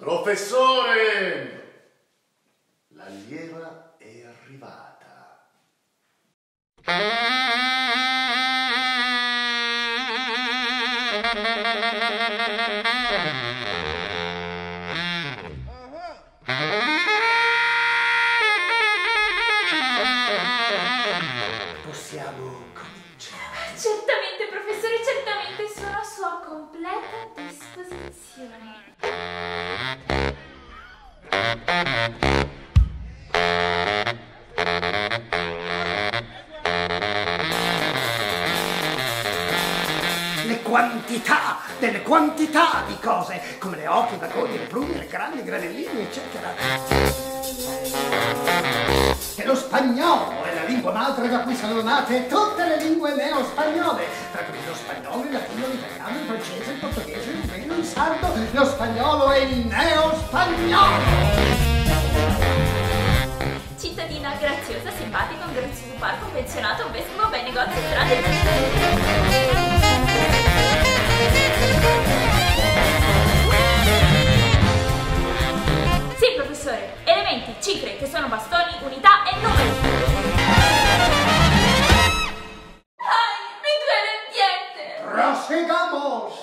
Professore! L'allieva è arrivata. Possiamo cominciare? Certamente, professore, certamente, sono a sua completa disposizione. Delle quantità di cose, come le oche, i vagoni, le prune, le grandi, i granellini, eccetera. Che lo spagnolo è la lingua madre da cui sono nate tutte le lingue neo-spagnole, tra cui lo spagnolo, il latino, l'italiano, il francese, il portoghese, il veno, il sardo, lo spagnolo e il neo-spagnolo. Cittadina graziosa, simpatica, un grazioso parco, un pensionato, un vescovo, bei negozi, strade. Sì, professore, elementi, cifre, che sono bastoni, unità e numeri. Ay, mi duele el diente. Prosigamos.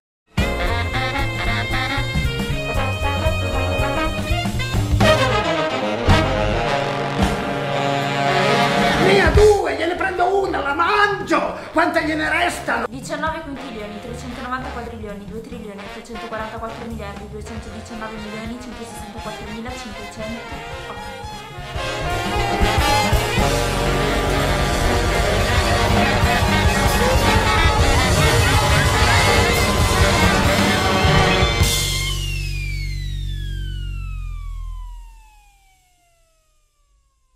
Ne ha due, gliene prendo una, la mangio! Quante gliene restano? 19 quintilioni, 390 quadrilioni, 2 trilioni, 844 miliardi, 219 milioni, 164.500.